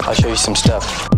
I'll show you some stuff.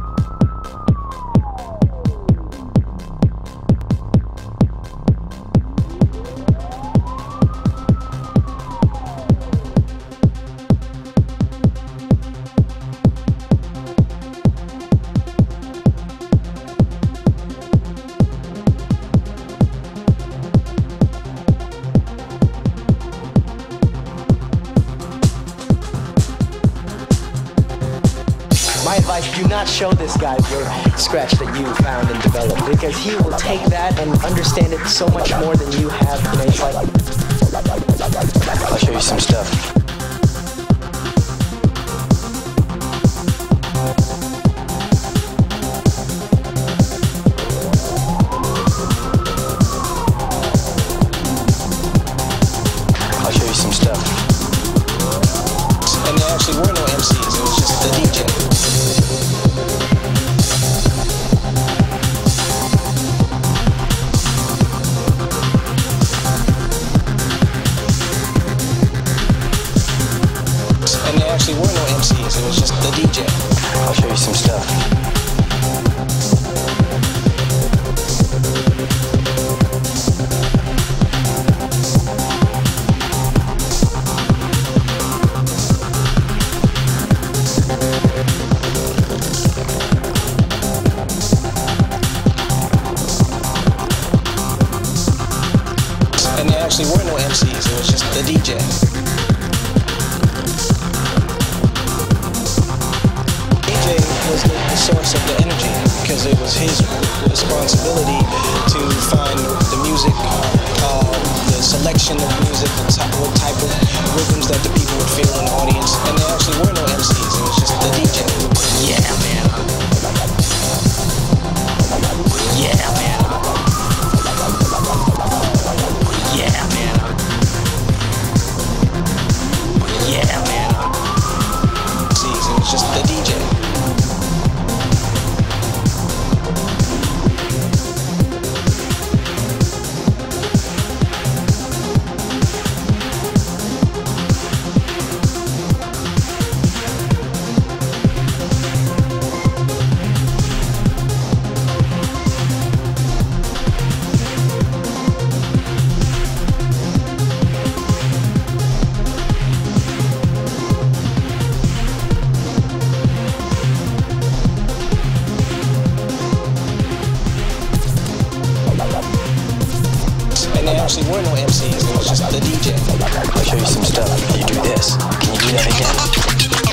My advice, do not show this guy your scratch that you found and developed, because he will take that and understand it so much more than you have. You know, it's like, I'll show you some stuff. I'll show you some stuff. And there actually were no MCs, it was just the DJ. And there actually were no MCs, it was just the DJ. I'll show you some stuff. And there actually were no MCs, it was just the DJ. DJ was the source of the energy, because it was his responsibility to find the music, the selection of music, what type of rhythms that the people would feel in the audience. And there actually were no MCs, it was just the DJ. yeah, man. Yeah, man. Yeah, man. Yeah, man. MCs, it was just the DJ. And there actually were no MCs, it was just the DJ. I'll show you some stuff. You do this. Can you do that again?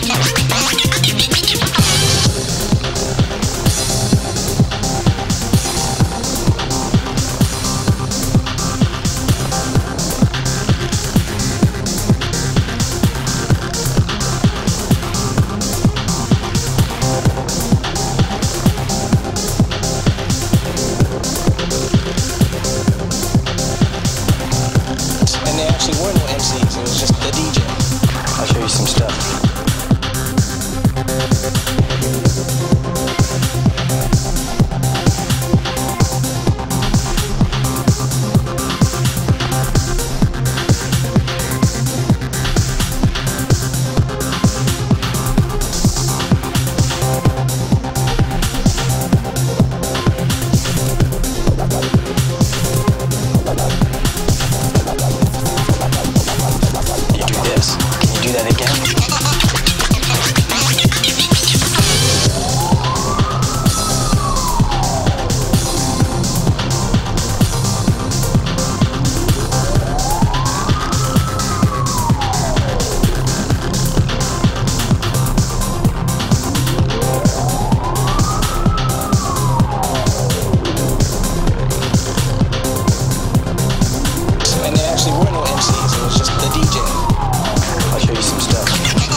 And there actually were no MCs, it was just the DJ. I'll show you some stuff. You do this. Can you do that again? And there actually were no MCs, it was just the DJ. I'll show you some stuff.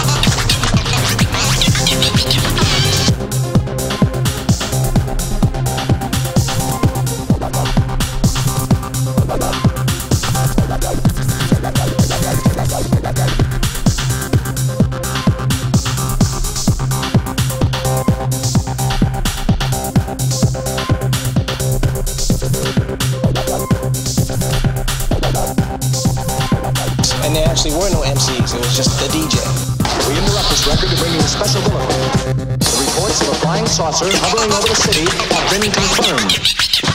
And there actually were no MCs, it was just the DJ. We interrupt this record to bring you a special bulletin. The report saucer hovering over the city have been confirmed.